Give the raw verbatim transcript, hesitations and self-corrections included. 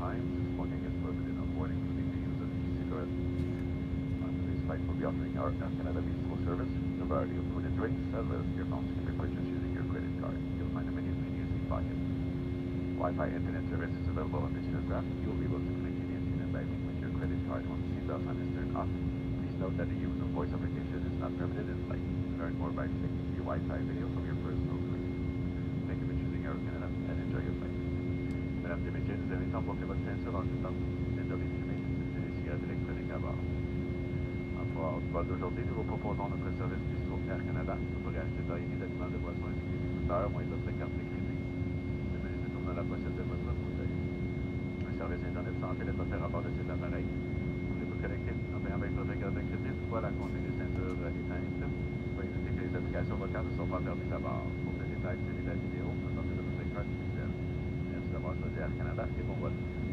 times. Smoking is prohibited on board, including the use of e-cigarettes. On today's flight, we'll be offering our Air Canada Bistro service, a variety of food and drinks, as well as earphones can be purchased using your credit card. You'll find the menu in your seat pocket. Wi-Fi internet service is available on this aircraft. You will be able to continue internet banking with your credit card once the seatbelt sign is turned off. Please note that the use of voice application is not permitted in flight. Learn more by clicking the Wi-Fi video from your personal screen. Thank you for choosing Air Canada and enjoy your flight. Mesdames et messieurs, nous invitons pour que votre ceinture en tout temps est obligée de les cigarettes électroniques à bord. Pour le vol d'aujourd'hui, nous vous proposons notre service Bistro Air Canada. Vous pourrez acheter variété d'aliments de boissons ainsi que des écouteurs, moins d'autres cartes de crédit. Le menu se trouve dans la pochette de votre fauteuil. Un service Internet sans fil est offert à bord de cet appareil. Vous pouvez vous connecter en payant avec votre carte de crédit une fois la consigne des ceintures éteinte. Veuillez noter que les applications vocales ne sont pas permises à bord. Pour plus de détails, suivez la vidéo à partir de votre écran visuel. Merci d'avoir choisi Air Canada et bon vol.